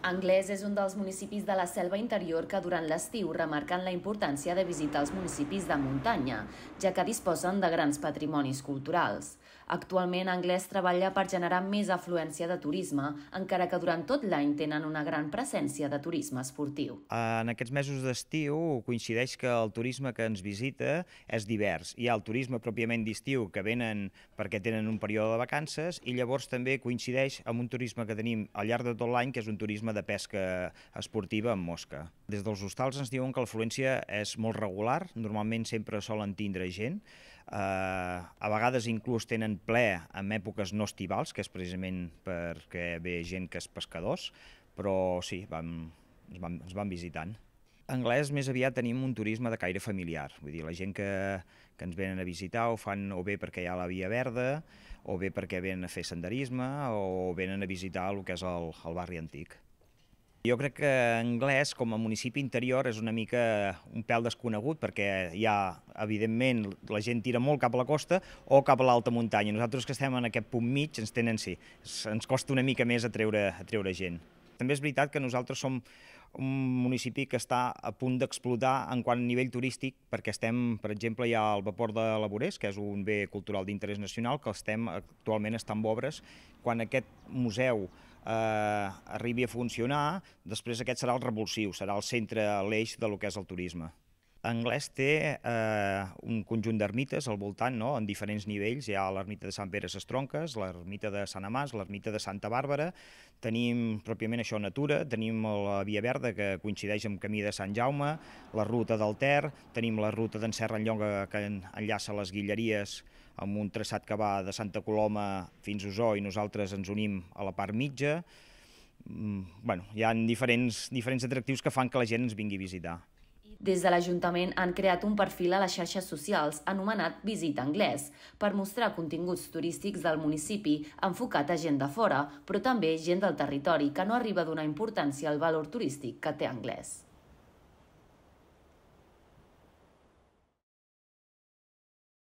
Anglès és un dels municipis de la selva interior que durant l'estiu remarquen la importància de visitar els municipis de muntanya, ja que disposen de grans patrimonis culturals. Actualment, Anglès treballa per generar més afluència de turisme, encara que durant tot l'any tenen una gran presència de turisme esportiu. En aquests mesos d'estiu coincideix que el turisme que ens visita és divers. Hi ha el turisme pròpiament d'estiu que venen perquè tenen un període de vacances i llavors també coincideix amb un turisme que tenim al llarg de tot l'any, que és un turisme de pesca esportiva amb mosca. Des dels hostals ens diuen que l'afluència és molt regular, normalment sempre solen tindre gent, a vegades inclús tenen ple en èpoques no estivals, que és precisament perquè ve gent que és pescadors, però sí, ens van visitant. A Anglès més aviat tenim un turisme de caire familiar, vull dir, la gent que ens venen a visitar ho fan o bé perquè hi ha la Via Verda, o bé perquè venen a fer senderisme, o venen a visitar el que és el barri antic. Jo crec que Anglès, com a municipi interior, és una mica un pèl desconegut perquè hi ha, evidentment, la gent tira molt cap a la costa o cap a l'alta muntanya. Nosaltres que estem en aquest punt mig ens costa una mica més atreure gent. També és veritat que nosaltres som un municipi que està a punt d'explotar en quant a nivell turístic, perquè estem, per exemple, hi ha el vapor de la Vorés, que és un bé cultural d'interès nacional, que actualment està en obres. Quan aquest museu arribi a funcionar, després aquest serà el revulsiu, serà el centre, l'eix del que és el turisme. Anglès té un conjunt d'ermites al voltant, no?, en diferents nivells. Hi ha l'ermita de Sant Pere Ses Tronques, l'ermita de Sant Amàs, l'ermita de Santa Bàrbara. Tenim pròpiament això, natura, tenim la Via Verda, que coincideix amb Camí de Sant Jaume, la ruta del Ter, tenim la ruta d'en Serra-en-Lloga, que enllaça les Guilleries amb un traçat que va de Santa Coloma fins a Osor i nosaltres ens unim a la part mitja. Hi ha diferents atractius que fan que la gent ens vingui a visitar. Des de l'Ajuntament han creat un perfil a les xarxes socials anomenat Visita Anglès per mostrar continguts turístics del municipi enfocat a gent de fora, però també gent del territori que no arriba a donar importància al valor turístic que té Anglès.